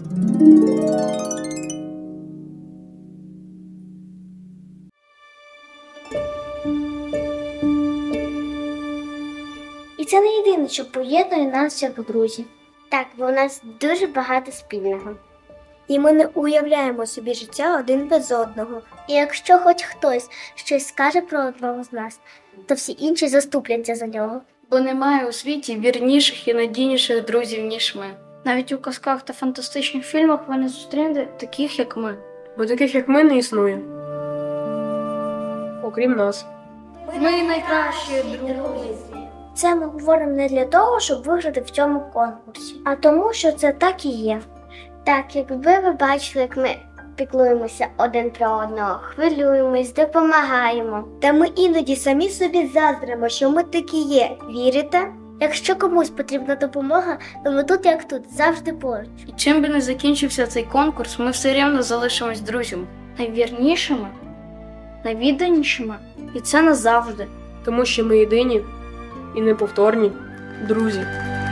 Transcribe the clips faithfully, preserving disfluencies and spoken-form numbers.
І це не єдине, що поєднує нас як друзів. Так, бо у нас дуже багато спільного. І ми не уявляємо собі життя один без одного. І якщо хоч хтось щось скаже про одного з нас, то всі інші заступляться за нього. Бо немає у світі вірніших і надійніших друзів, ніж ми. Навіть у казках та фантастичних фільмах ви не зустрінете таких, як ми. Бо таких, як ми, не існує. Окрім нас. Ми найкращі друзі. Це ми говоримо не для того, щоб виграти в цьому конкурсі, а тому, що це так і є. Так, якби ви бачили, як ми піклуємося один про одного, хвилюємось, допомагаємо. Та ми іноді самі собі заздримо, що ми такі є. Вірите? Якщо комусь потрібна допомога, то ми тут як тут, завжди поруч. І чим би не закінчився цей конкурс, ми все рівно залишимось друзями. Найвірнішими, найвідданішими. І це назавжди. Тому що ми єдині і неповторні друзі.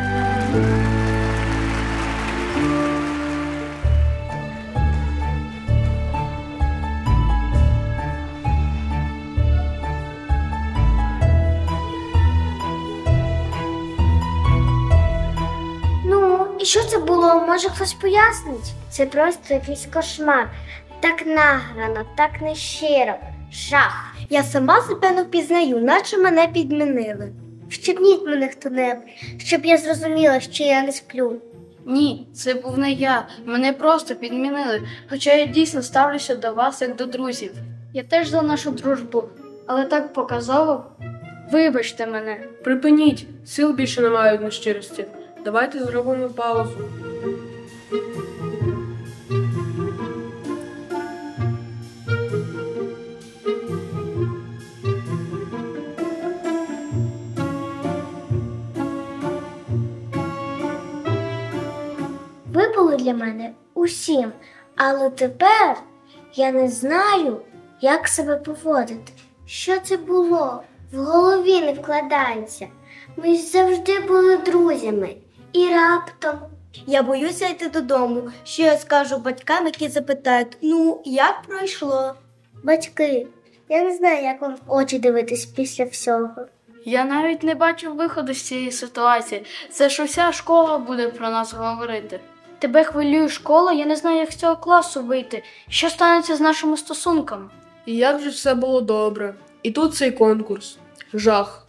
Ну, і що це було? Може хтось пояснить? Це просто якийсь кошмар. Так награно, так нещиро. Жах. Я сама себе не впізнаю, наче мене підмінили. Вщипніть мене хто-небудь, щоб я зрозуміла, що я не сплю. Ні, це був не я. Мене просто підмінили. Хоча я дійсно ставлюся до вас як до друзів. Я теж за нашу дружбу, але так показово. Вибачте мене. Припиніть, сил більше немає від нещирості. Давайте зробимо паузу. Ви були для мене усім, але тепер я не знаю, як себе поводити. Що це було? В голові не вкладається. Ми ж завжди були друзями. І раптом... Я боюся йти додому. Що я скажу батькам, які запитають, ну, як пройшло? Батьки, я не знаю, як вам в очі дивитись після всього. Я навіть не бачив виходу з цієї ситуації. Це ж уся школа буде про нас говорити. Тебе хвилює школа, я не знаю, як з цього класу вийти. Що станеться з нашими стосунками? І як же все було добре. І тут цей конкурс. Жах.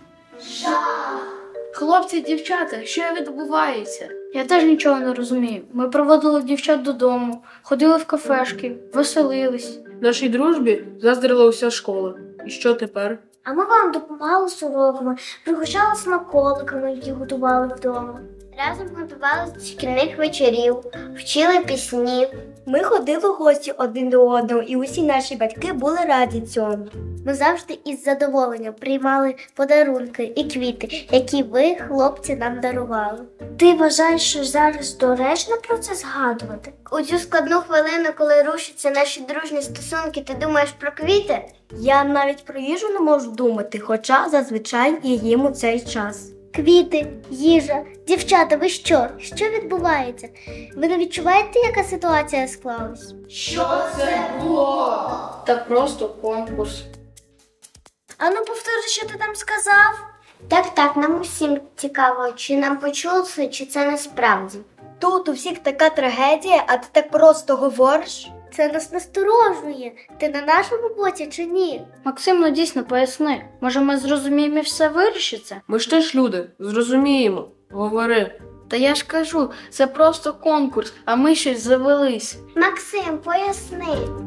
Хлопці, дівчата, що відбувається? Я теж нічого не розумію. Ми проводили дівчат додому, ходили в кафешки, веселились. Нашій дружбі заздрила уся школа. І що тепер? А ми вам допомагали з уроками, пригощали смаколиками, які готували вдома. Разом готували з шкільних вечорів, вчили пісні. Ми ходили в гості один до одного, і усі наші батьки були раді цьому. Ми завжди із задоволенням приймали подарунки і квіти, які ви, хлопці, нам дарували. Ти вважаєш, що зараз доречно про це згадувати? У цю складну хвилину, коли рушаться наші дружні стосунки, ти думаєш про квіти? Я навіть про їжу не можу думати, хоча зазвичай я їм у цей час. Квіти, їжа, дівчата, ви що? Що відбувається? Ви не відчуваєте, яка ситуація склалась? Що це було? Та просто конкурс. Ану, повтори, що ти там сказав? Так, так, нам усім цікаво, чи нам почулося, чи це насправді. Тут у всіх така трагедія, а ти так просто говориш? Це нас насторожує. Ти на нашому боці чи ні? Максим, ну дійсно поясни. Може ми зрозуміємо і все вирішиться? Ми ж теж люди, зрозуміємо. Говори. Та я ж кажу, це просто конкурс, а ми щось завелись. Максим, поясни.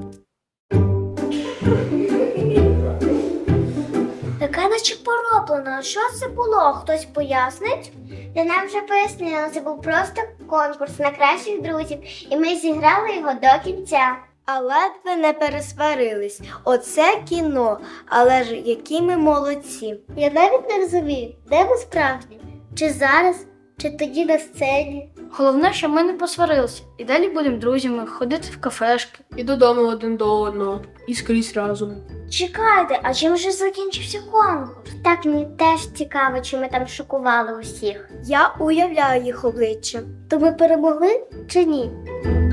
Таке наче пороблено. Що це було? Хтось пояснить? Та нам вже пояснили, це був просто конкурс на кращих друзів, і ми зіграли його до кінця. А ледве не пересварились. Оце кіно, але ж які ми молодці. Я навіть не розумію, де ми справжні? Чи зараз, чи тоді на сцені? Головне, що ми не посварилися. І далі будемо друзями, ходити в кафешки. І додому один до одного. І скрізь разом. Чекайте, а чим вже закінчився конкурс? Так, мені теж цікаво, чи ми там шокували усіх. Я уявляю їх обличчя. То ми перемогли чи ні?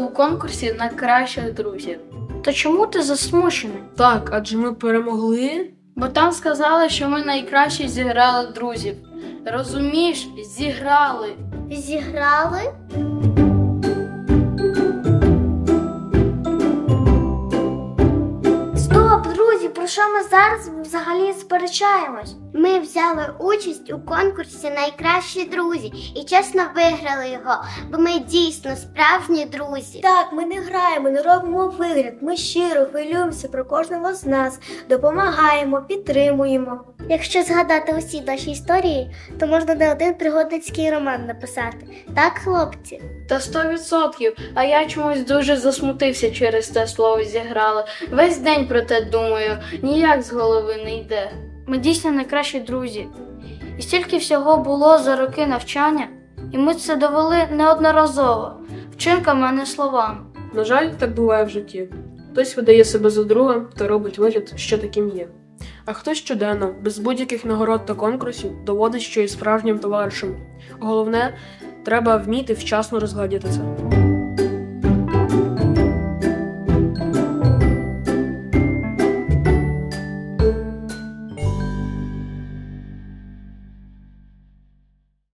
у конкурсі на кращих друзів. То чому ти засмучений? Так, адже ми перемогли. Бо там сказали, що ми найкраще зіграли друзів. Розумієш, зіграли. Зіграли? Стоп, друзі, про що ми зараз взагалі сперечаємось? Ми взяли участь у конкурсі «Найкращі друзі» і чесно виграли його, бо ми дійсно справжні друзі. Так, ми не граємо, не робимо вигляд, ми щиро хвилюємося про кожного з нас, допомагаємо, підтримуємо. Якщо згадати усі наші історії, то можна не один пригодницький роман написати. Так, хлопці? Та сто відсотків. А я чомусь дуже засмутився через те слово зіграли. Весь день про те думаю, ніяк з голови не йде. Ми дійсно найкращі друзі. І стільки всього було за роки навчання, і ми це довели неодноразово, вчинками, а не словами. На жаль, так буває в житті. Хтось видає себе за друга та робить вигляд, що таким є. А хтось щоденно, без будь-яких нагород та конкурсів, доводить, що є справжнім товаришем. Головне, треба вміти вчасно розглядіти це.